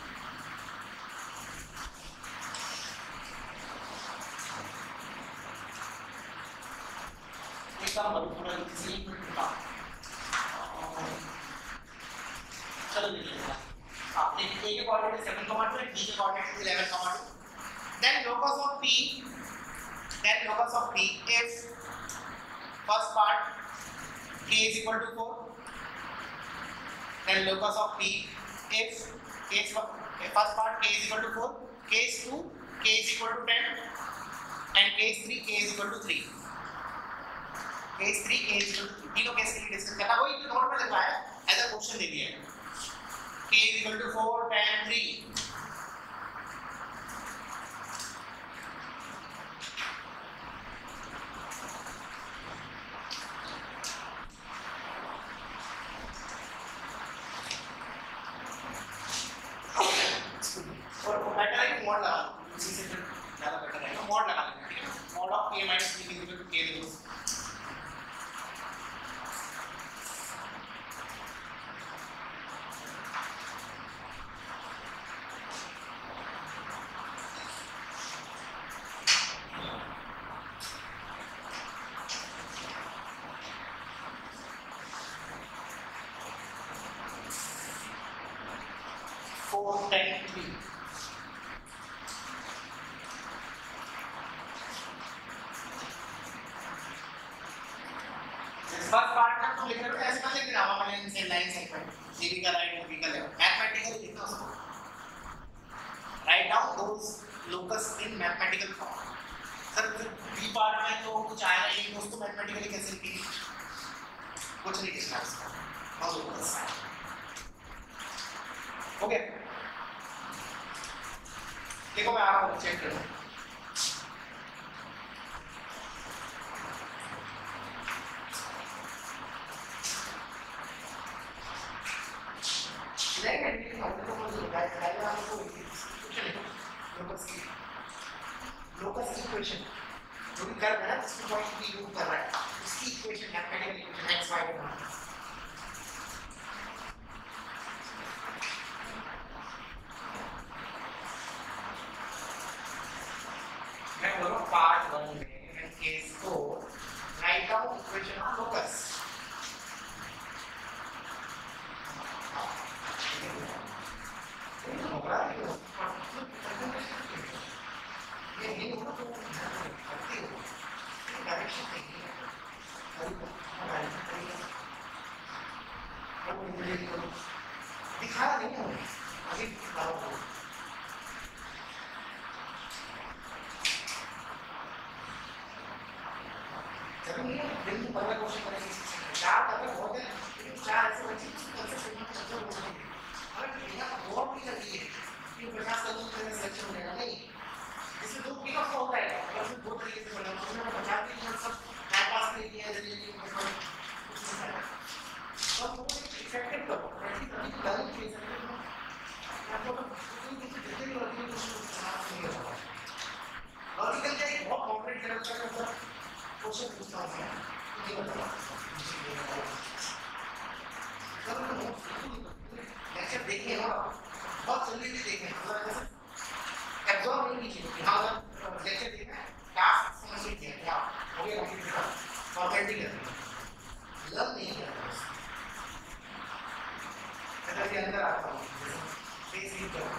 इसका मतलब किसी का चलो देखिए आप a के coordinate seven comma two and b के coordinate eleven comma two। then locus of p then locus of p if first part k is equal to four then locus of P if case one, first part k is equal to four, case two k is equal to ten, and case three k is equal to three. Case three k is equal to three. तीनों केस के लिए discuss करना, वही जो note में लिखा है एज अ क्वेश्चन दे दिया है. k is equal to four, ten, three. और बेटर है कि मॉड लगा लो, उसी से फिर ज़्यादा बेटर रहेगा. मॉड लगा लेना, ठीक है. Mod of k minus three is equal to k देखो. four, ten, three. First part में तुम लिख रहे हो ऐसे मत लिखना, हमारे इनसे लाइन सेगमेंट जीबी का राइट बी का लेफ्ट मैथमेटिकली लिखना उसको. Write down those locus in mathematical form. Sir B part में तो कुछ आया नहीं, उसको मैथमेटिकली कैसे लिखेंगे? कुछ नहीं लिखना उसका, बस लोकस. ओके देखो मैं आपको चेक करूँ. लोकस इक्वेशन जो भी कर रहा है इसको पॉइंट भी यूज कर रहा है, इसकी equation mathematical equation x y बना. मैं बोलूं पार्ट वन में मैं केस को write down equation of locus. ये नहीं होगा तो करते हो डायरेक्शन देंगे दिखा नहीं है अभी दिखाओ. जरूरी है बिल्कुल पहला क्वेश्चन करेंगे चार तक बहुत है, लेकिन चार ऐसे बच्चे कैसे सोचना चाहिए वो नहीं. अगर बिना बहुत भी लगी है कि पचास तक का सिलेक्शन होगा नहीं, इसमें दो पिक अप होता है और फिर दो तरीके से बना उसमें पचास की सब बाईपास कर दिया है जल्दी और वो इफेक्टिव तो प्रैक्टिस अभी तो डाल के सकते हो. आपको तो कुछ जितने भी लॉजिकल क्वेश्चन समझ नहीं होगा. लॉजिकल क्या एक बहुत कॉम्प्लेक्स कैरेक्टर का क्वेश्चन पूछता हूं मैं, ये बताओ सर लेक्चर देखिए ना, बहुत जल्दी से देखें, मतलब एब्जॉर्ब नहीं कीजिए. यहाँ अगर लेक्चर देखना है टास्क समझ लीजिए क्या हो गया, फॉर्मेलिटी करनी है, लर्न नहीं करना. अगर के अंदर आता हूँ बेसिक करना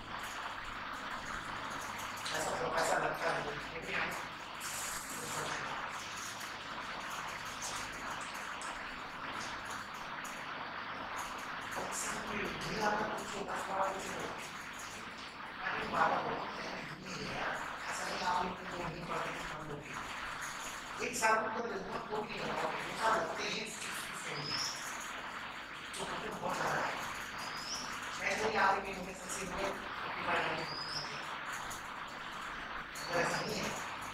ऐसा ऐसा लगता है लेकिन एक साल को लगभग दो की लगता लगते हैं तो बहुत ज़्यादा है. ऐसे ही आगे भी हमें सबसे बड़े ऐसा नहीं है.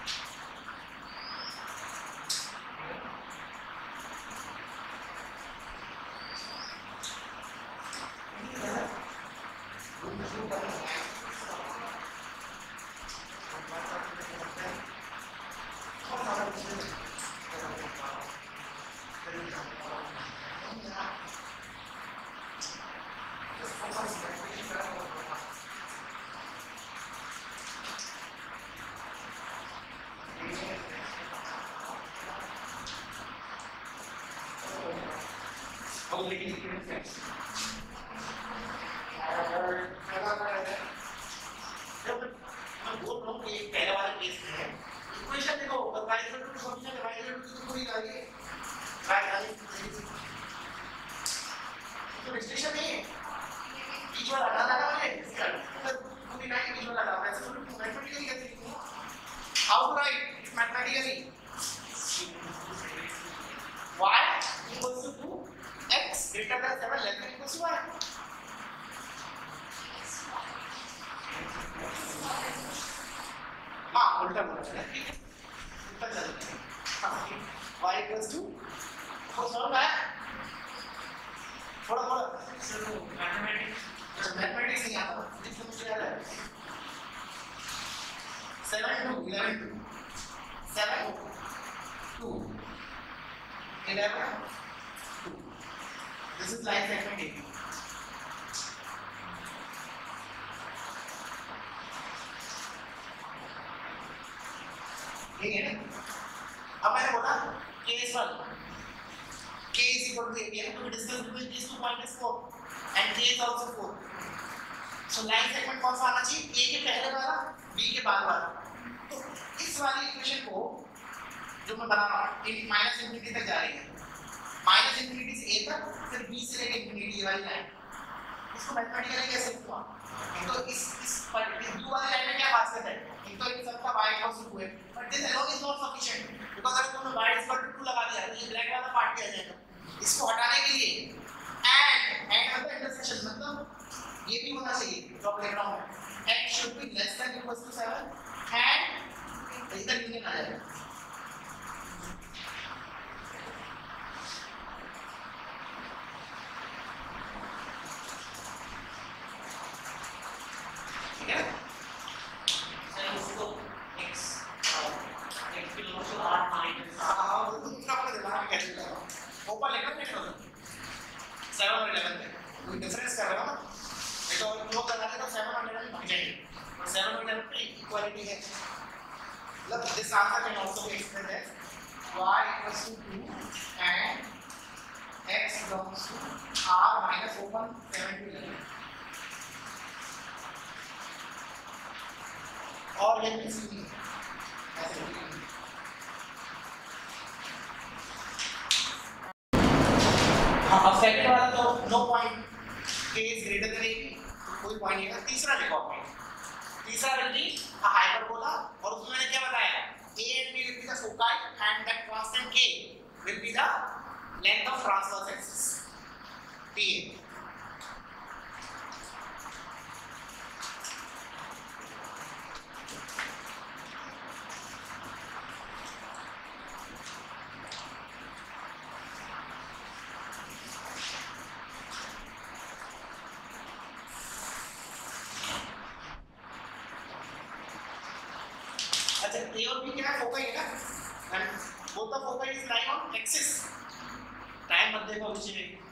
लेकिन जब मैं बोल रहा हूँ कि पहले वाले केस में है इक्वेशन देखो y two solution y two पूरी गाली है y गाली तो डिस्टिंक्शन नहीं है बीच वाला ना लगा मुझे तो पूरी लाइन बीच वाला लगा ऐसे तो मैथमेटिकली कैसे लिखूंगा how to write mathematically y equals to two x greater than seven less than equals to y हाँ उल्टा बोला है उल्टा चल रहा है y equals to हो समझ आया थोड़ा थोड़ा सर वो मैथमेटिक्स मैथमेटिक्स नहीं आता लिखने मुझे याद है seven to eleven to seven to eleven two this is line segment A ठीक है ना अब मैंने बोला case one k is equal to a we have to discuss between these two points is four and k is also four so line segment कौन सा आना चाहिए a के पहले वाला b के बाद वाला तो इस वाली इक्वेशन को जो मैं बना रहा हूँ इन माइनस इंफिनिटी तक जा रही है माइनस इंफिनिटी से a तक फिर b से लेकर इंफिनिटी वाली लाइन इसको मैथमेटिकली कैसे लिखूंगा तो इस इस ब्लू वाली लाइन में क्या खासियत है एक तो इन सबका y इक्वल्स टू है but this alone is not sufficient because अगर तुमने y इक्वल टू टू लगा दिया तो ये ब्लैक वाला पार्ट क्या जाएगा इसको हटाने के लिए एंड एंड मतलब इंटरसेक्शन मतलब ये भी होना चाहिए जो आप लिख रहा हूं x should be less than equals to seven and इधर यूनियन आ जाएगा ठीक है सर उसको x x belongs to r minus हां वो तो दूसरा अपने दिमाग में कैसे लगा ऊपर लिखना नहीं करो seven और eleven में कोई डिफरेंस कर रहा हो ना ये तो जो करना है तो seven और eleven भाग जाएंगे और seven और eleven पे इक्वालिटी है मतलब this answer can also be expressed as y equals to two and x belongs to r minus open seven to eleven और ये भी सीधी ऐसे लिखेंगे हाँ अब सेकंड वाला तो no point k is greater than a कोई पॉइंट नहीं है तीसरा लिखो पॉइंट तीसरा विल बी अ हाइपरबोला और उसमें मैंने क्या बताया a and b will be the foci and that constant k will be the length of transverse axis p अच्छा a और b क्या फोकस है ना and both the focus is lying on axis time मत देखो पीछे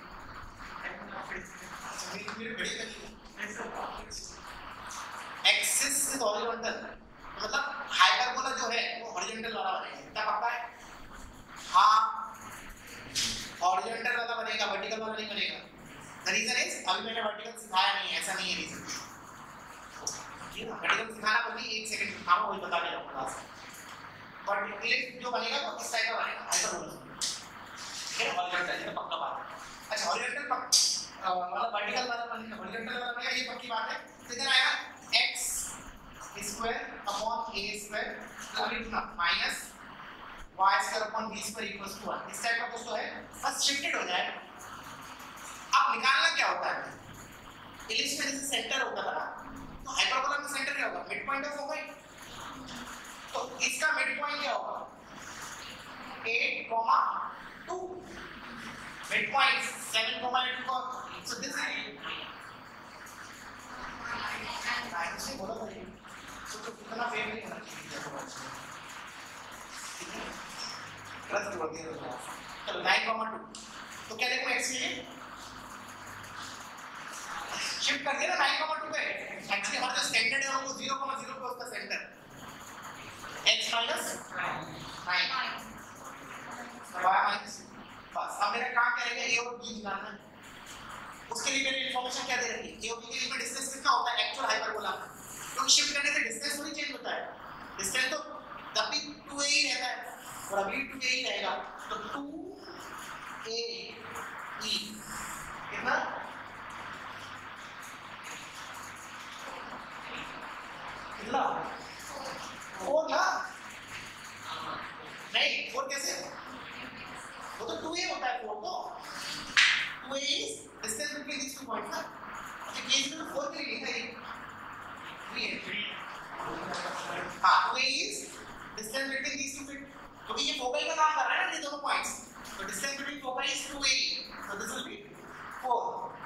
मेरी मेरी बड़ी गलती एक्सिस इज हॉरिजॉन्टल मतलब हाइपरबोला जो है वो हॉरिजॉन्टल वाला बनेगा इतना पक्का है हाँ हॉरिजॉन्टल वाला बनेगा वर्टिकल वाला नहीं बनेगा द रीजन इज अभी मैंने वर्टिकल सिखाया नहीं है ऐसा नहीं है रीजन ये ना वर्टिकल सिखाना पड़ेगा एक सेकंड दिखाऊंगा वही बता दे रहा हूं क्लास वर्टिकल जो बनेगा वो किस टाइप का बनेगा हाइपरबोला ठीक है हॉरिजॉन्टल ये तो पक्का बात है अच्छा हॉरिजॉन्टल मतलब वर्टिकल वाला बनेगा हॉरिजॉन्टल वाला बनेगा ये पक्की बात है तो इधर आएगा x square upon a square अभी इतना minus y square upon b square equals to one इस टाइप का कुछ तो है बस शिफ्टेड हो जाए अब निकालना क्या होता है इलिप्स में जैसे सेंटर होता था ना तो हाइपरबोला में सेंटर क्या होगा मिड पॉइंट ऑफ फोकस तो इसका मिड पॉइंट क्या होगा eight, two mid point seven, eight को सो दिस इज नाइन से बोला था ये तो तो कितना फेम नहीं होना चाहिए ठीक है ट्रस्ट कर दिया तो nine, two तो क्या देखो x के लिए शिफ्ट कर दिया ना nine, two पे एक्चुअली हमारा जो स्टैंडर्ड है वो zero, zero पे उसका centre x minus nine y minus बस अब मेरा काम क्या रहेगा a और b निकालना है उसके लिए मैंने इंफॉर्मेशन क्या दे रखी है a और b के लिए डिस्टेंस कितना होता है एक्चुअल हाइपरबोला में तो शिफ्ट करने से डिस्टेंस थोड़ी चेंज होता है डिस्टेंस तो तब भी टू a ही रहता है और अभी टू a ही रहेगा तो टू a e कितना कितना फोर ना नहीं फोर कैसे वो तो टू ए होता है फोर तो two a is distance between these two points ना तो केस में फोर के लिए लिखा है थ्री है हाँ two a is distance between these two points क्योंकि ये फोकल का काम कर रहा है ना ये दोनों पॉइंट्स तो distance between focal is two a so this will be four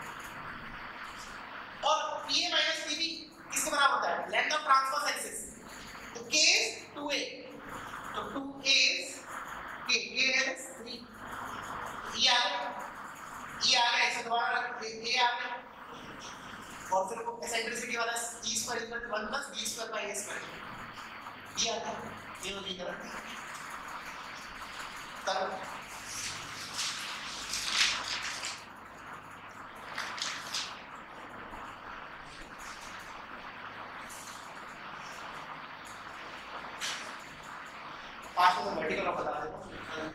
और P A minus P B किसके बराबर होता है length of transverse axis तो K is टू A तो two A is K K is three ये आ गया ये आ गया इसे दोबारा A आ गया और फिर वो एसेंट्रिसिटी वाला G square equal to one plus B square by A square ये आ गया ये हो गया तब पांच में वर्टिकल आप बता देता हूँ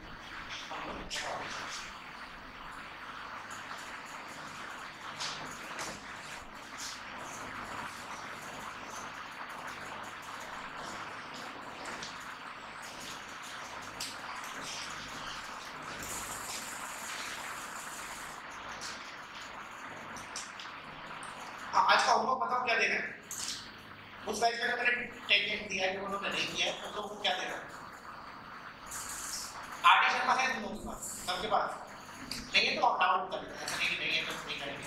आज का होमवर्क बताओ क्या देना है उस बैच में मैंने टेक्निक दिया है उन्होंने नहीं किया है तो वो क्या देना है आर्टिशन का है तुम लोगों के पास सबके पास नहीं है तो आप डाउनलोड कर लेते हैं ऐसा नहीं कि नहीं है तो नहीं करेंगे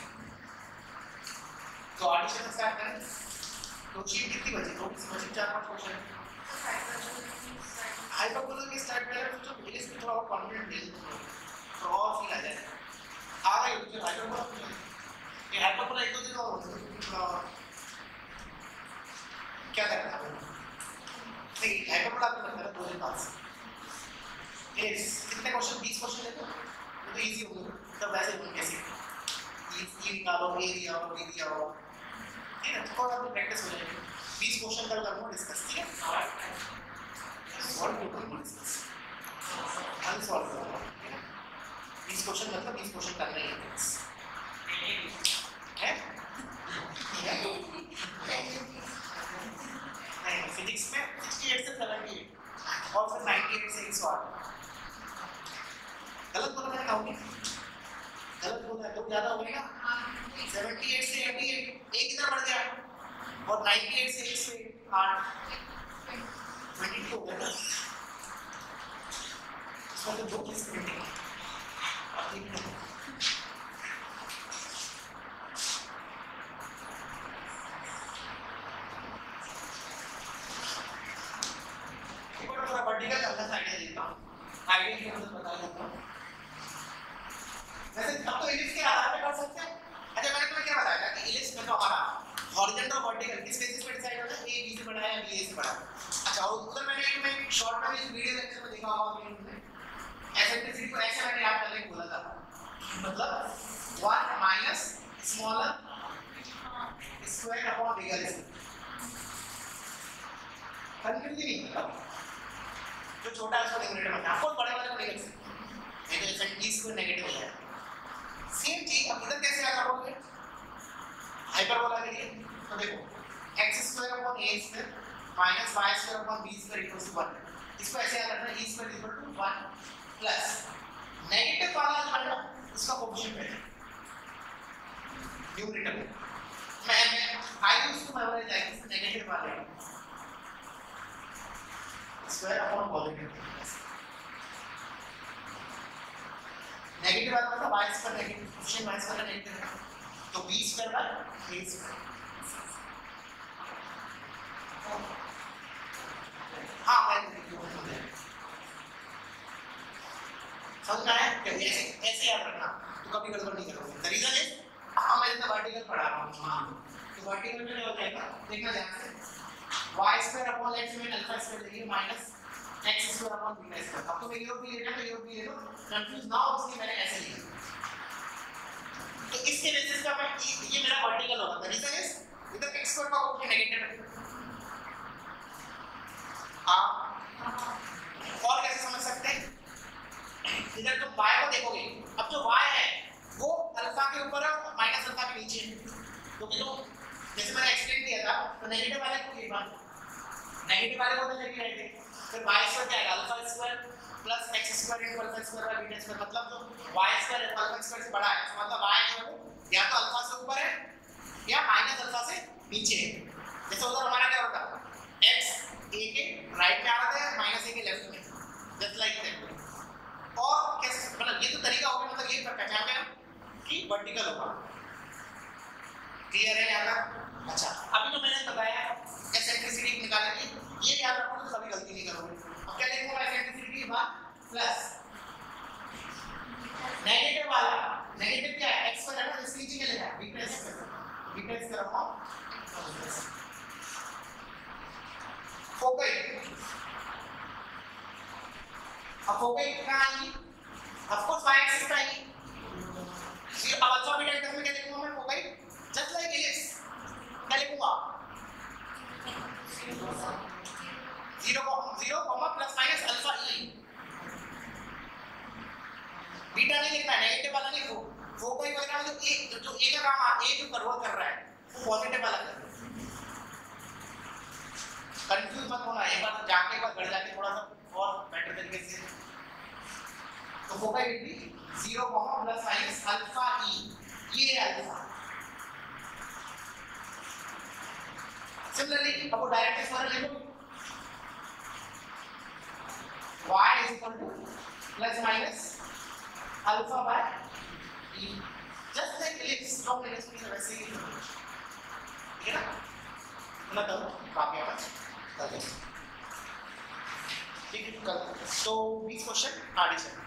तो आर्टिशन स्टार्ट करें तो शीट कितनी बची दो किसी बची चार पांच क्वेश्चन हाइपरबोला के स्टार्ट करें तो इंग्लिश में थोड़ा और कॉन्फिडेंट ले तो और फील आ जाए आ रहा है तो हाइपरबोला ये हाइपरबोला एक दो दिन और क्या करना है नहीं हाइपरबोला तो करना है दो दिन बाद इस कितने क्वेश्चन बीस क्वेश्चन है तो वो तो इजी होगा तब वैसे ही कैसे ये ये निकालो ये दिया और ये दिया और ठीक है थोड़ा सा प्रैक्टिस हो जाएगी बीस क्वेश्चन कल करूंगा डिस्कस ठीक है सॉल्व करूंगा डिस्कस कल सॉल्व करूंगा ठीक है बीस क्वेश्चन मतलब बीस क्वेश्चन करना ही है है नहीं फिजिक्स में अड़सठ से अठहत्तर और फिर अट्ठानवे से एक सौ आठ गलत बोला मैंने कहूँगी गलत बोला तो ज़्यादा हो गया अठहत्तर से अट्ठासी एक इधर बढ़ गया और अट्ठानवे से एक सौ आठ बाईस हो गया इसमें तो दो चीज़ करनी है अब देखिए थोड़ा वर्टिकल का आइडिया देता हूँ आइडिया की मदद बता देता हूँ वैसे अब तो इलिप्स के आधार पे कर सकते हैं अच्छा मैंने तुम्हें क्या बताया था कि इलिप्स में तो हमारा हॉरिजॉन्टल वर्टिकल किस बेसिस पे डिसाइड होता है ए बी से बड़ा है बी ए से बड़ा अच्छा और उधर मैंने एक में शॉर्ट में इस वीडियो लेक्चर में देखा होगा आपने एसेंट्रिसिटी को ऐसे मैंने याद करने को बोला था मतलब one minus smaller square upon bigger square confuse नहीं होता जो छोटा है उसको न्यूमरेटर में आपको बड़े वाले को नहीं लिख सकते नहीं तो एसेंट्रिसिटी इसको नेगेटिव हो जाएगा सेम चीज अब इधर कैसे याद रखोगे हाइपरबोला के लिए तो देखो x square upon a square minus y square upon b square equals to one इसको ऐसे याद रखना e square equal to one plus negative वाला जो है ना उसका कोएफिशिएंट है न्यूमरेटर में मैं मैं I use to memorise like negative वाले स्क्वायर अपॉन पॉजिटिव नेगेटिव वाला मतलब y square negative coefficient y square negative है तो b square by a square हाँ मैं समझ में आया ऐसे ऐसे याद रखना तो कभी गड़बड़ नहीं करोगे द रीजन इज हाँ मैं इतना वर्टिकल पढ़ा रहा हूँ हाँ तो वर्टिकल में क्या हो जाएगा देखना ध्यान से y स्क्वायर अपॉन x में अल्फा स्क्वायर लेंगे minus x square upon beta square अब तो मैं योग भी लेना तो योग भी ले लो कंफ्यूज ना हो इसलिए मैंने ऐसे लिखा तो इसके बेसिस पे मैं ये मेरा वर्टिकल होगा द रीजन इज इधर x स्क्वायर का कोएफिशिएंट नेगेटिव है आप और कैसे समझ सकते हैं इधर तुम y को देखोगे अब जो y है वो अल्फा के ऊपर है माइनस अल्फा के नीचे है क्योंकि तो जैसे मैंने एक्सप्लेन किया था तो नेगेटिव वाले को ये बात नेगेटिव वाले को तो लेके आए थे, फिर y स्क्वायर क्या है alpha square plus x square into alpha square by beta square, मतलब जो y स्क्वायर अल्फा स्क्वायर से बड़ा है, मतलब y जो है वो या तो अल्फा से ऊपर है या माइनस अल्फा से नीचे है। जैसे उधर हमारा क्या होता है x a के राइट में आ रहा था माइनस a के लेफ्ट में, जस्ट लाइक दैट। और कैसे मतलब ये तो तरीका हो गया, मतलब ये पहचान गया कि वर्टिकल होगा। क्लियर है यहाँ तक? अच्छा, अभी जो मैंने बताया एसेंट्रिसिटी निकालने की, ये याद रखो तो कभी गलती नहीं करोगे। अब क्या लिखूंगा एसेंट्रिसिटी के बाद प्लस नेगेटिव वाला, नेगेटिव क्या है x पर है ना, इसके नीचे क्या लिखा है रिप्लेस कर रिप्लेस कर रहा हूं फोकई। अब फोकई कहां आएगी? ऑफ कोर्स y एक्सिस पे आएगी। ये अल्फा बीटा टर्म में क्या लिखूंगा मैं फोकई? जस्ट लाइक इलिप्स क्या लिखूंगा zero zero comma plus minus alpha e. Beta नहीं लिखना है, नेगेटिव वाला नहीं, वो वो कोई वगैरह मतलब ए जो ए का काम ए जो कन्वर्ट कर रहा है वो पॉजिटिव वाला कर रहा है। कंफ्यूज मत होना, एक बार जाके एक बार घर जाके थोड़ा सा और बेटर तरीके से। तो focus will be zero comma plus minus alpha e, ये अल्फा। सिमिलरली अब डायरेक्ट एक्सप्रेशन लिखो y is equal to plus minus alpha by e, just like ellipse long ellipse में वैसे ही ठीक है ना? मतलब काफी आवाज कर दे ठीक है कल तो बीस क्वेश्चन एडिशन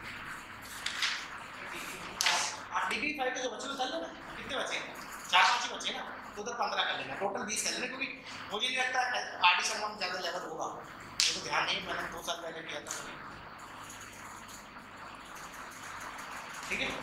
डिग्री फाइव के जो बच्चे कर लेना, कितने बचे चार पांच ही बचे ना, तो उधर पंद्रह कर लेना, टोटल बीस कर लेना, क्योंकि मुझे नहीं लगता एडिशन में ज्यादा लेवल होगा, तो ध्यान नहीं, मैंने दो साल पहले किया था। ठीक है